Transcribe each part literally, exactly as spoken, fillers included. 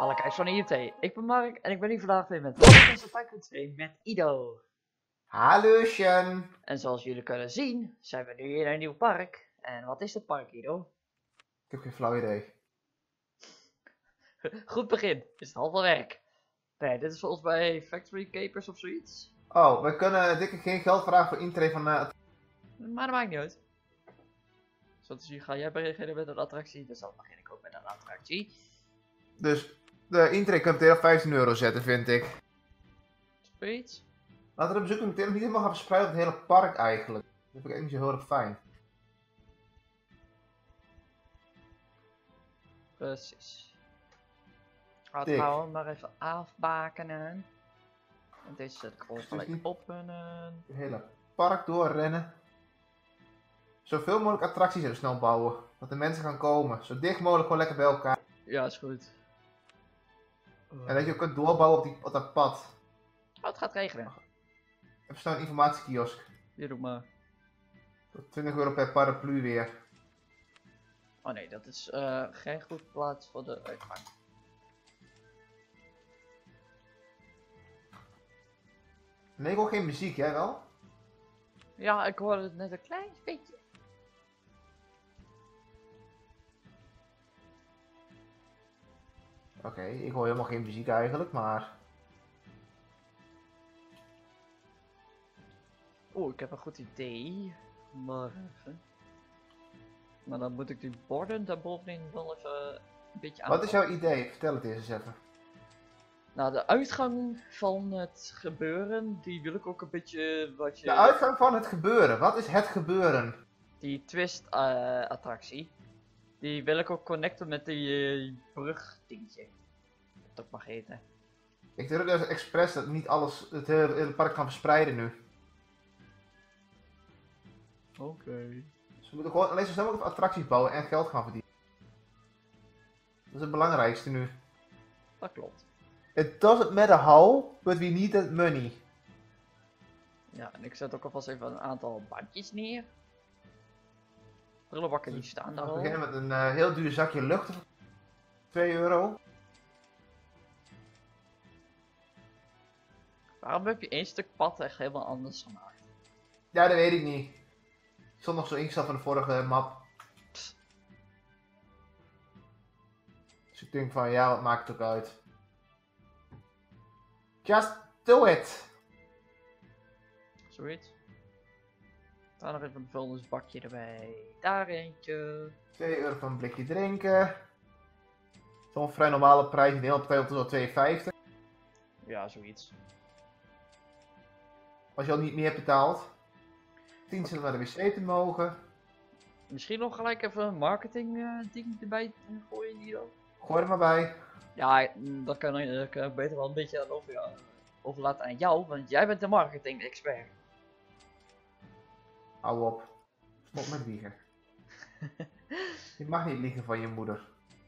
Alle kijkers van I M T. Ik ben Mark en ik ben hier vandaag weer met onze Tycoon met Ido. Halloosjen. En zoals jullie kunnen zien, zijn we nu hier in een nieuw park. En wat is het park, Ido? Ik heb geen flauw idee. Goed begin, is het halve werk. Nee, dit is volgens mij Factory Capers of zoiets. Oh, we kunnen dikke geen geld vragen voor intree van... Uh... Maar dat maakt niet uit. Zoals je ga jij beginnen met een attractie, dus dan begin ik ook met een attractie. Dus de intree kan meteen op vijftien euro zetten, vind ik. Zoiets. Laten we de bezoeker meteen nog niet helemaal gaan verspreiden op het hele park eigenlijk. Dat vind ik echt niet zo heel erg fijn. Precies. Laten we maar even afbakenen. En deze zet ik gewoon gelijk op hun... Uh... Het hele park doorrennen. Zoveel mogelijk attracties er snel bouwen. Dat de mensen gaan komen. Zo dicht mogelijk gewoon lekker bij elkaar. Ja, is goed. Uh... En dat je ook kunt doorbouwen op, die, op dat pad. Oh, het gaat regenen. Even snel een informatiekiosk. Hier, doe maar. twintig euro per paraplu weer. Oh nee, dat is uh, geen goed plaats voor de uitgang. Nee, ik hoor geen muziek, jij wel? Ja, ik hoorde het net een klein beetje. Oké, okay, ik hoor helemaal geen muziek eigenlijk, maar... Oeh, ik heb een goed idee. Maar even. Maar dan moet ik die borden daarbovenin wel even een beetje aan. Wat is jouw idee? Vertel het eens even. Nou, de uitgang van het gebeuren, die wil ik ook een beetje wat je... De uitgang van het gebeuren, wat is het gebeuren? Die twist uh, attractie. Die wil ik ook connecten met die uh, brug dingetje. Dat mag heten. Ik druk dus expres dat niet alles, het hele, hele park kan verspreiden nu. Oké. Okay. Dus we moeten gewoon alleen zo snel mogelijk attracties bouwen en geld gaan verdienen. Dat is het belangrijkste nu. Dat klopt. It doesn't matter how, but we need that money. Ja, en ik zet ook alvast even een aantal bandjes neer. Prullenbakken die staan daar al. We beginnen met een uh, heel duur zakje lucht. twee euro. Waarom heb je één stuk pad echt helemaal anders gemaakt? Ja, dat weet ik niet. Ik stond nog zo ingesteld van de vorige map. Psst. Dus ik denk van, ja, wat maakt het ook uit. Just do it! Zoiets. Daar nog even een vuilnisbakje erbij. Daar eentje. twee euro voor een blikje drinken. Zo'n vrij normale prijs in Nederland betaalt tot wel twee vijftig. Ja, zoiets. Als je al niet meer betaalt. tien cent naar de wc te mogen. Misschien nog gelijk even een marketing uh, ding erbij gooien hier ook. Gooi er maar bij. Ja, dat kan, dat kan ik beter wel een beetje over, ja, overlaten aan jou, want jij bent de marketing expert. Hou op. Stop met liegen. Je mag niet liegen van je moeder.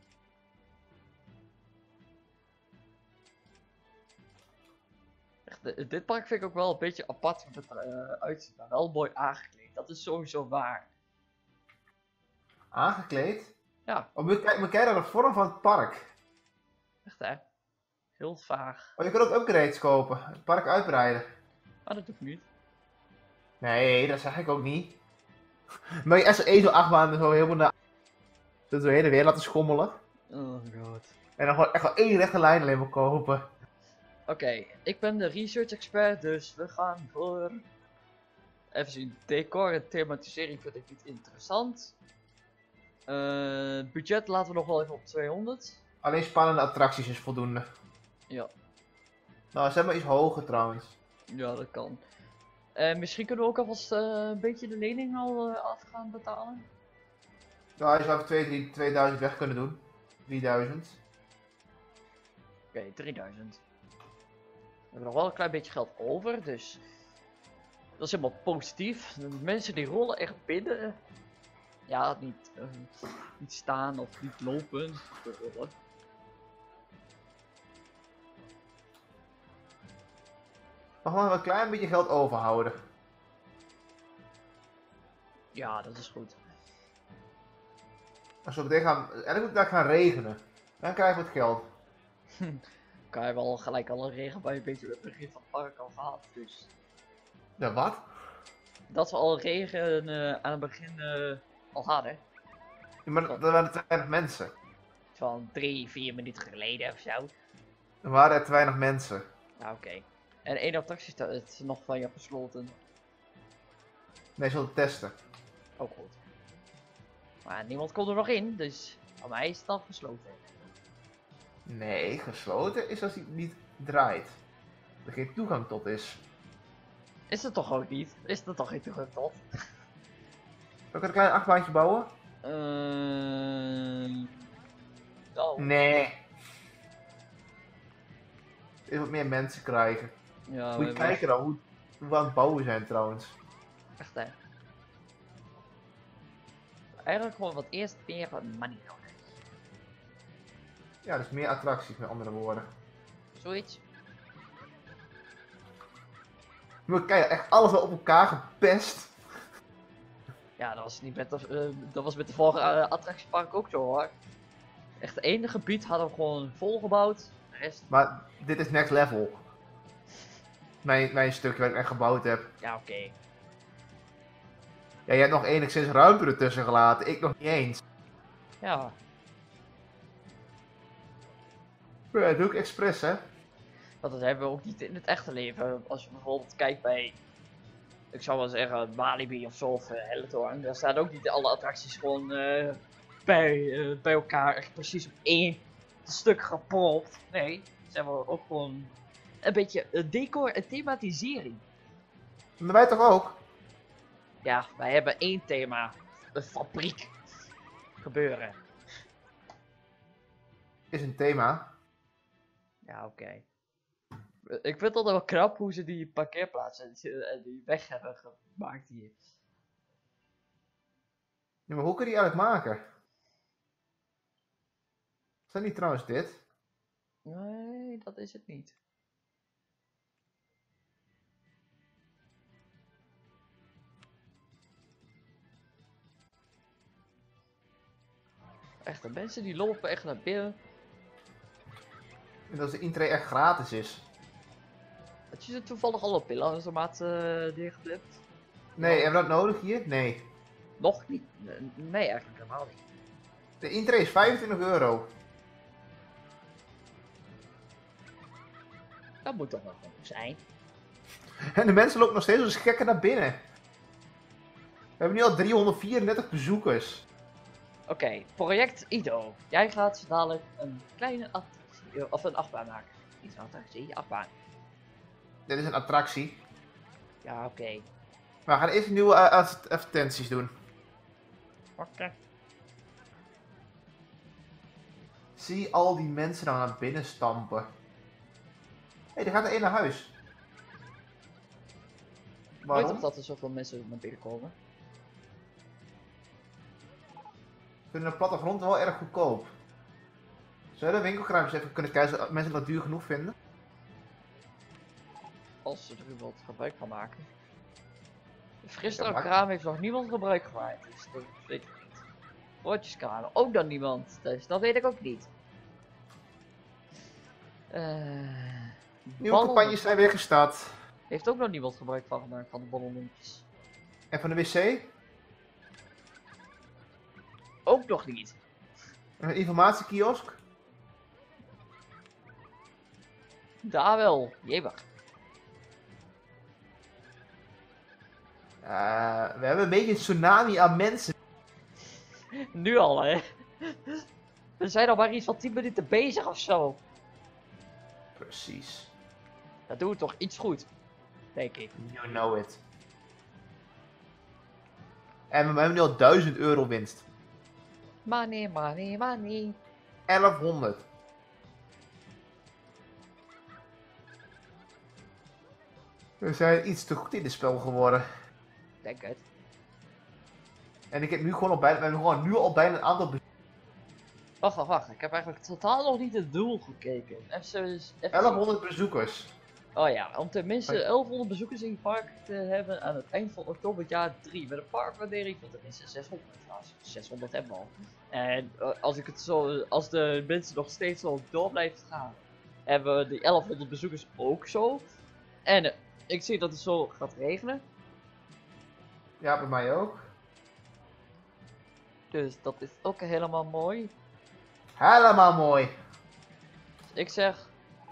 Echt, dit park vind ik ook wel een beetje apart van het uh, uitziet, maar wel mooi aangekleed. Dat is sowieso waar. Aangekleed? Ja. Oh, moet je kijken naar de vorm van het park. Echt hè? Heel vaag. Oh, je kan ook upgrades kopen. Het park uitbreiden. Maar dat doe ik niet. Nee, dat zeg ik ook niet. Maar je echt zo'n ezel-achtbaan zo helemaal naar... Zo de hele weer laten schommelen. Oh god. En dan gewoon echt wel één rechte lijn alleen maar kopen. Oké, okay, ik ben de research expert, dus we gaan voor... Even zien, decor en thematisering vind ik niet interessant. Uh, budget laten we nog wel even op tweehonderd. Alleen spannende attracties is voldoende. Ja. Nou, zet maar iets hoger trouwens. Ja, dat kan. Uh, misschien kunnen we ook alvast uh, een beetje de lening al uh, af gaan betalen. Ja, je zou even tweeduizend weg kunnen doen. drieduizend. Oké, okay, drieduizend. We hebben nog wel een klein beetje geld over, dus... Dat is helemaal positief. De mensen die rollen echt binnen. Ja, niet, uh, niet staan of niet lopen. Rollen. Nog wel een klein beetje geld overhouden. Ja, dat is goed. Als we meteen gaan, eigenlijk moet het daar gaan regenen. Dan krijgen we het geld. Kan je wel gelijk al een regenbui een beetje op het begin van het park al gehad. Dus Ja, wat? dat we al regen uh, aan het begin uh, al hadden. Ja, maar er waren te weinig mensen. Van drie, vier minuten geleden of zo. Er waren er te weinig mensen. Ja, oké. Okay. En één attractie is nog van je gesloten. Nee, ze wilden testen. Ook goed. Maar niemand kon er nog in, dus voor mij is het al gesloten. Nee, gesloten is als hij niet draait. Er geen toegang tot is. Is het toch ook niet? Is er toch geen toegang tot? Zal ik een klein achtbaantje bouwen? Uh... Oh. Nee. Even wat meer mensen krijgen. Ja, Moet je kijken dan hoe, hoe we aan het bouwen zijn trouwens. Echt hè. Eigenlijk gewoon wat eerst meer money nodig. Ja, dus meer attracties met andere woorden. Zoiets. Moet je kijken, echt alles wel op elkaar gepest. Ja, dat was niet met de, uh, dat was met de vorige uh, attractiepark ook zo hoor. Echt het ene gebied hadden we gewoon volgebouwd. De rest... Maar dit is next level. Mijn, mijn stukje waar ik echt gebouwd heb. Ja, oké. Okay. Ja, jij hebt nog enigszins ruimte ertussen gelaten, ik nog niet eens. Ja. Ja, dat doe ik expres, hè. Want dat hebben we ook niet in het echte leven. Als je bijvoorbeeld kijkt bij, ik zou wel zeggen, Walibi of zo, of uh, Hellendoorn. Daar staan ook niet alle attracties gewoon uh, bij, uh, bij elkaar echt precies op één stuk gepropt. Nee, ze hebben ook gewoon een beetje een decor en thematisering. Maar wij toch ook? Ja, wij hebben één thema. Een fabriek. Gebeuren. Is een thema. Ja, oké. Okay. Ik vind het wel knap hoe ze die parkeerplaats en die weg hebben gemaakt hier. Ja, maar hoe kun je die eigenlijk maken? Is dat niet trouwens dit? Nee, dat is het niet. Echt, de mensen die lopen echt naar binnen. En dat de intree echt gratis is. Had je er toevallig al op pillenautomaat uh, neergeflipt? Nee, hebben we dat nodig hier? Nee. Nog niet? Nee, eigenlijk helemaal niet. De intree is vijfentwintig euro. Dat moet toch wel gewoon zijn. En de mensen lopen nog steeds als gekken naar binnen. We hebben nu al driehonderdvierendertig bezoekers. Oké, okay, project Ido. Jij gaat dadelijk een kleine attractie, of een achtbaan maken. Niet een attractie, achtbaan. Dit is een attractie. Ja, oké. Okay. Maar we gaan eerst nieuwe uh, advertenties doen. Oké. Okay. Zie al die mensen dan naar binnen stampen. Hé, hey, er gaat er één naar huis. Waarom? Weet toch dat er zoveel mensen naar binnen komen? Ik vind de plattegrond wel erg goedkoop. Zou je de winkelkruimers even kunnen kijken als mensen dat duur genoeg vinden? Als ze er wat gebruik van maken. De frisdrankkraam heeft nog niemand gebruik gemaakt, dus dat weet ik niet. Broodjeskraam, ook dan niemand, dus dat weet ik ook niet. Uh, Nieuwe campagnes zijn weer gestart. Heeft ook nog niemand gebruik van gemaakt van de ballonnetjes. En van de wc? Ook nog niet. Een informatiekiosk? Daar wel, jebber. Uh, we hebben een beetje een tsunami aan mensen. Nu al, hè? We zijn al maar iets van tien minuten bezig of zo. Precies. Dat doen we toch iets goed, denk ik. You know it. En we hebben nu al duizend euro winst. Money, money, money. elfhonderd. We zijn iets te goed in het spel geworden. Denk het. En ik heb nu gewoon al bijna, we hebben gewoon nu al bijna een aantal bezoekers. Wacht, wacht, wacht. Ik heb eigenlijk totaal nog niet het doel gekeken. Even, even elfhonderd bezoekers. Oh ja, om tenminste elfhonderd bezoekers in je park te hebben aan het eind van oktober jaar drie. Met een parkwaardering van tenminste zeshonderd. Nou, zeshonderd hebben we al. En uh, als ik het zo, als de mensen nog steeds zo door blijven gaan. hebben we die elfhonderd bezoekers ook zo. En uh, ik zie dat het zo gaat regenen. Ja, bij mij ook. Dus dat is ook helemaal mooi. Helemaal mooi. Dus ik zeg...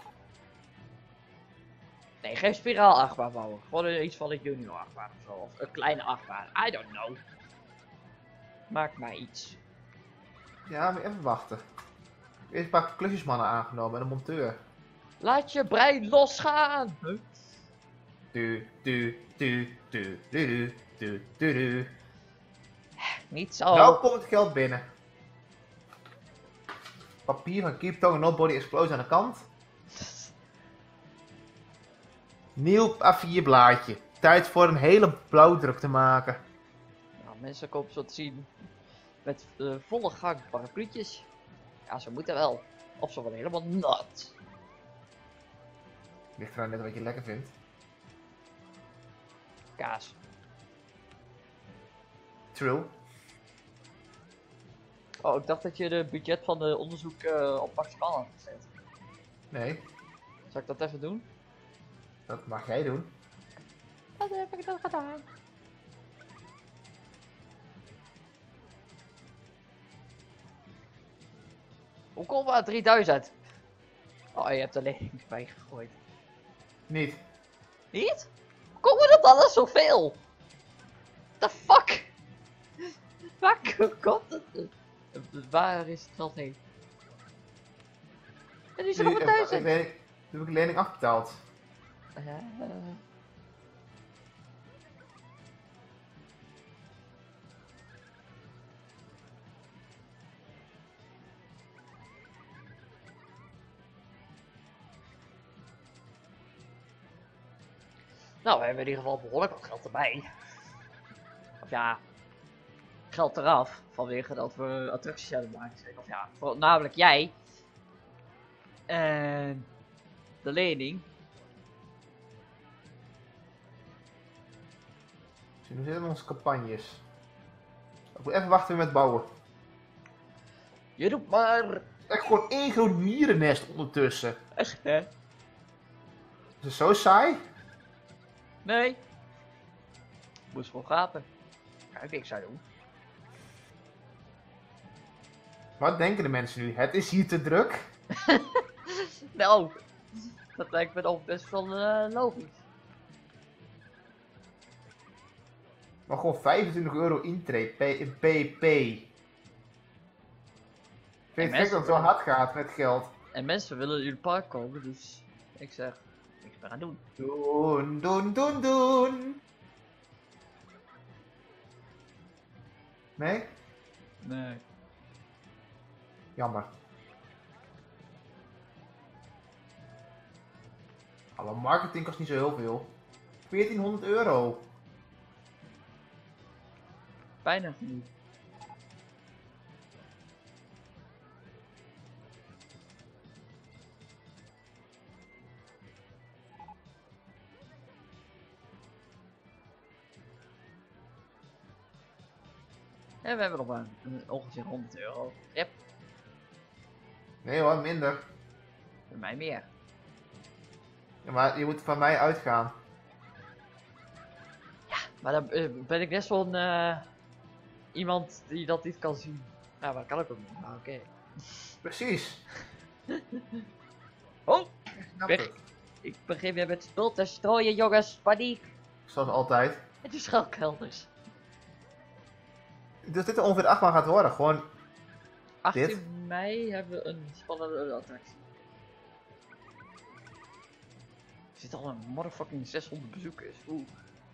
Nee, geen spiraal achtbaan bouwen. Gewoon iets van een junior achtbaan of zo. Of een kleine achtbaan. I don't know. Maak maar iets. Ja, maar even wachten. Eerst een paar klusjesmannen aangenomen en een monteur. Laat je brein losgaan! Huh? Du, du, du, du, du, du, du, du, du. Niet zo. Nou komt het geld binnen. Papier van Keep Not Body Explosion aan de kant. Nieuw A vier blaadje. Tijd voor een hele blauwdruk te maken. Nou, mensen kopen zo te zien. Met uh, volle gang parapluutjes. Ja, ze moeten wel. Of ze worden helemaal nat. Ligt eraan net wat je lekker vindt. Kaas. True. Oh, ik dacht dat je de budget van de onderzoek uh, op maximaal had gezet. Nee, Zal ik dat even doen? dat mag jij doen. Dat heb ik dan gedaan. Hoe komt het drieduizend? Oh, je hebt er lening bij gegooid. Niet. Niet? Hoe komt het alles zoveel? The fuck? Waar komt het? Waar is het geld heen? En die is er Nu, nog een heb, duizend. ik lening, nu heb ik lening afbetaald. Uh, nou, we hebben in ieder geval behoorlijk wat geld erbij. Of ja, geld eraf. Vanwege dat we attracties aan het maken zijn. Of ja, voor, namelijk jij. En de lening. Dus nu zitten we in onze campagnes. Ik moet even wachten met bouwen. Je doet maar. Echt gewoon één groot mierennest ondertussen. Echt hè? Is het zo saai? Nee. Moest gewoon gapen. Kan ik niks aan doen. Wat denken de mensen nu? Het is hier te druk. Nou, dat lijkt me ook best wel uh, logisch. Maar gewoon vijfentwintig euro intree P- in P P. Ik vind het gek dat het zo hard gaat met geld. En mensen willen in het park komen, dus ik zeg, niks meer aan doen. Doen, doen, doen, doen. Nee? Nee. Jammer. Alle marketing kost niet zo heel veel. veertienhonderd euro. Bijna niet. En we hebben nog maar uh, ongeveer honderd euro. Yep, Nee hoor, minder. voor mij meer. Ja, maar je moet van mij uitgaan. Maar dan uh, ben ik net zo'n uh, iemand die dat niet kan zien. Ja, maar dat kan ik ook niet. Maar oké. Okay. Precies. Oh, Ik snap weg. het. Ik begin weer met spul te strooien, jongens. Paniek. Zoals altijd. Het is schuilkelders. Dus dit er ongeveer acht maanden gaat worden. Gewoon achttien mei hebben we een spannende attractie. Er zit al een motherfucking zeshonderd bezoekers. Oeh.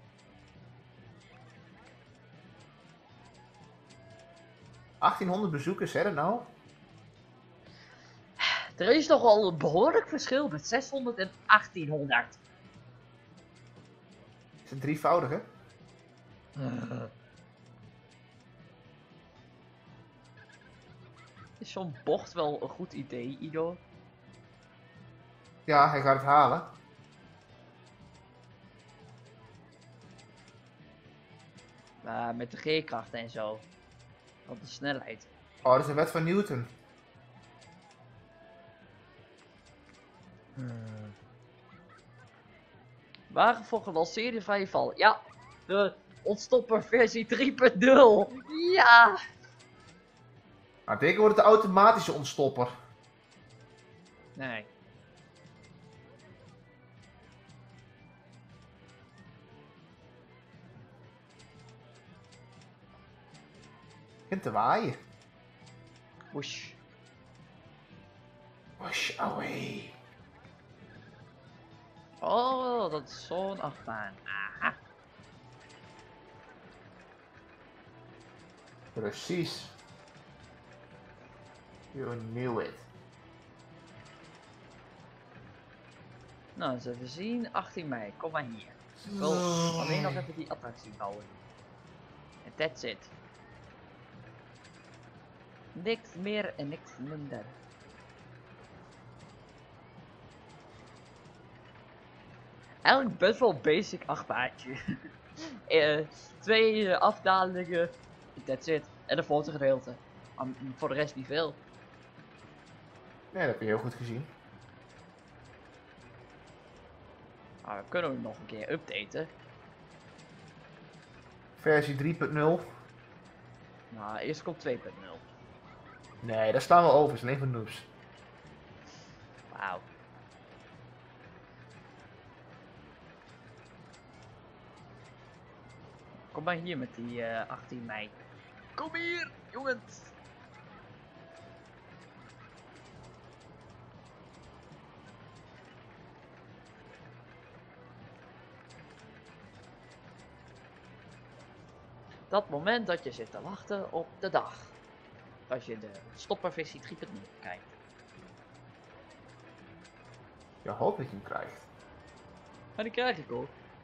achttienhonderd bezoekers, hè, nou? Er is toch al een behoorlijk verschil met zeshonderd en achttienhonderd. Is het drievoudig, hè? Uh. Is zo'n bocht wel een goed idee, Ido? Ja, hij gaat het halen. Maar met de G-krachten en zo. Op de snelheid. Oh, dat is een wet van Newton. Hmm. Wagen voor gelanceerde vrije val. Ja, de ontstopper versie drie punt nul. Ja. Maar dit wordt het de automatische ontstopper. Nee. En te waaien. Woesh. Wash away. Oh, dat is zo'n achtbaan. Aha. Precies. You knew it. Nou, eens even zien. achttien mei, kom maar hier. Ik wil alleen nog even die attractie bouwen. En that's it. Niks meer en niks minder. Eigenlijk best wel basic achtbaantje. uh, twee uh, afdalingen. That's it. En een fotogedeelte. Um, voor de rest niet veel. Nee, dat heb je heel goed gezien. Maar we kunnen hem nog een keer updaten. Versie drie punt nul. Nou, eerst komt twee punt nul. Nee, daar staan we over. Dat is alleen voor noobs. Wauw. Kom maar hier met die uh, achttien mei. Kom hier, jongens. Dat moment dat je zit te wachten op de dag. Als je de stopperversie drie punt nul kijkt. Je hoopt dat je hem krijgt. Maar die krijg ik ook.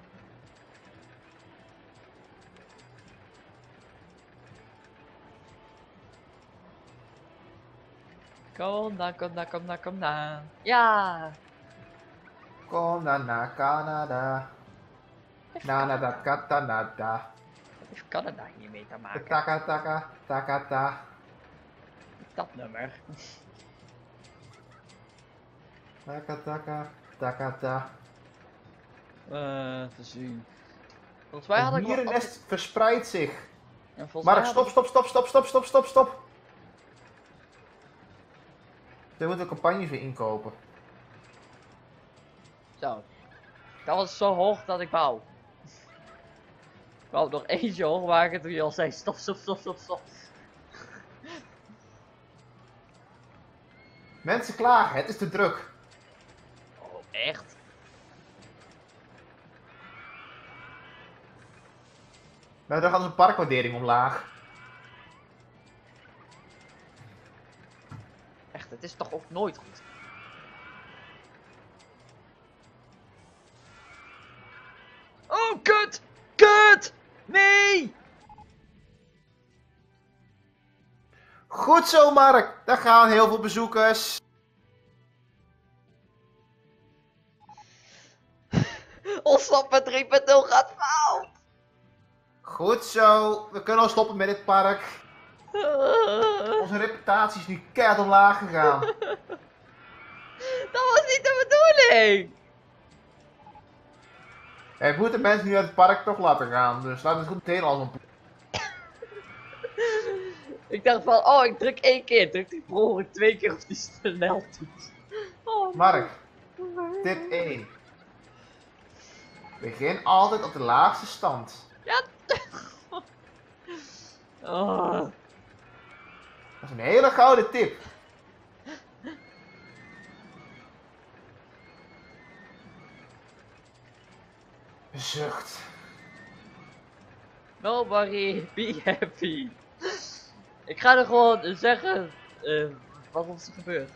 Kom dan, kom dan, kom dan, kom dan. Ja! Kom dan naar Canada. Nanada katanada. Wat heeft Canada hiermee te maken? Taka taka taka ta. Dat nummer. Taka taka taka ta. Eh, te zien. Volgens mij had Het ik wel... mierennest verspreidt zich. En volgens Mark, mij stop, had stop, stop, stop, stop, stop, stop, stop. We moeten campagnes weer inkopen. ik- Zo. Dat was zo hoog dat ik wou. Ik wou nog eentje hoog maken toen je al zei stop, stop, stop, stop, stop. Mensen klagen, het is te druk. Oh, echt? Maar dan gaat onze parkwaardering omlaag. Echt, het is toch ook nooit goed. Oh, kut! Kut! Nee! Goed zo, Mark. Daar gaan heel veel bezoekers. Ontsnappen drie punt nul gaat fout! Goed zo. We kunnen al stoppen met dit park. Onze reputatie is nu keihard omlaag gegaan. Dat was niet de bedoeling! We moeten mensen nu uit het park toch laten gaan. Dus laten we het goed meteen als een... Ik dacht van, oh, ik druk één keer. Druk die per ongeluk twee keer op die sneltoets. Oh, Mark, tip één. Begin altijd op de laagste stand. Ja. Oh. Dat is een hele gouden tip. Zucht. Nobody be happy. Ik ga er gewoon zeggen uh, wat ons er gebeurt.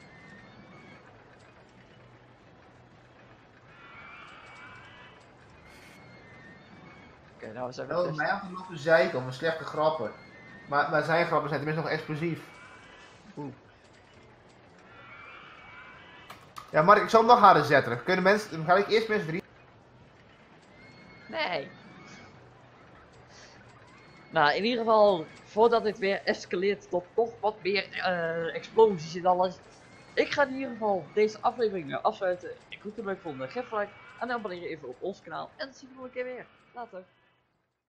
Oké, okay, nou zijn we Wel, dus... mij altijd lopen zeiken om een slechte grappen. Maar, maar zijn grappen zijn tenminste nog explosief. Oeh. Ja, Mark, ik zal hem nog harder zetten. Kunnen mensen, dan ga ik eerst mensen drie. Nee. Nou, in ieder geval, voordat dit weer escaleert tot toch wat meer uh, explosies en alles, Ik ga in ieder geval deze aflevering afsluiten. Ik hoop dat het leuk vonden. Geef een like en abonneer even op ons kanaal. En dan zien we de volgende keer weer. Later.